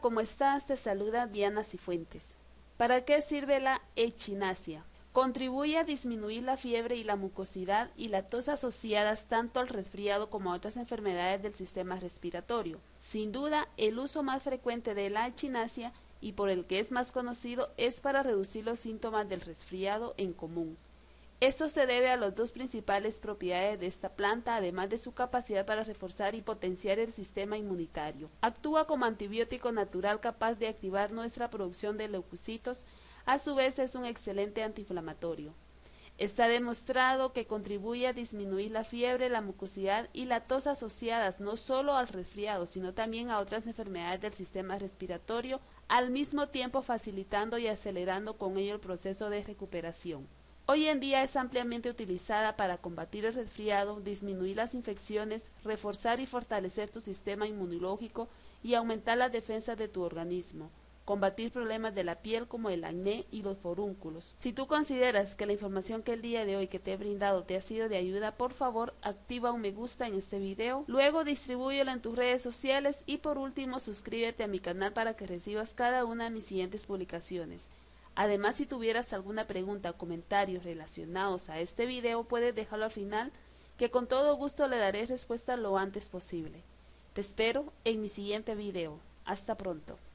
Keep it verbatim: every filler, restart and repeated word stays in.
¿cómo estás? Te saluda Diana Cifuentes. ¿Para qué sirve la echinacea? Contribuye a disminuir la fiebre y la mucosidad y la tos asociadas tanto al resfriado como a otras enfermedades del sistema respiratorio. Sin duda, el uso más frecuente de la echinacea y por el que es más conocido es para reducir los síntomas del resfriado en común. Esto se debe a las dos principales propiedades de esta planta, además de su capacidad para reforzar y potenciar el sistema inmunitario. Actúa como antibiótico natural capaz de activar nuestra producción de leucocitos, a su vez es un excelente antiinflamatorio. Está demostrado que contribuye a disminuir la fiebre, la mucosidad y la tos asociadas no solo al resfriado, sino también a otras enfermedades del sistema respiratorio, al mismo tiempo facilitando y acelerando con ello el proceso de recuperación. Hoy en día es ampliamente utilizada para combatir el resfriado, disminuir las infecciones, reforzar y fortalecer tu sistema inmunológico y aumentar las defensas de tu organismo, combatir problemas de la piel como el acné y los forúnculos. Si tú consideras que la información que el día de hoy que te he brindado te ha sido de ayuda, por favor activa un me gusta en este video, luego distribúyelo en tus redes sociales y por último suscríbete a mi canal para que recibas cada una de mis siguientes publicaciones. Además, si tuvieras alguna pregunta o comentarios relacionados a este video, puedes dejarlo al final, que con todo gusto le daré respuesta lo antes posible. Te espero en mi siguiente video. Hasta pronto.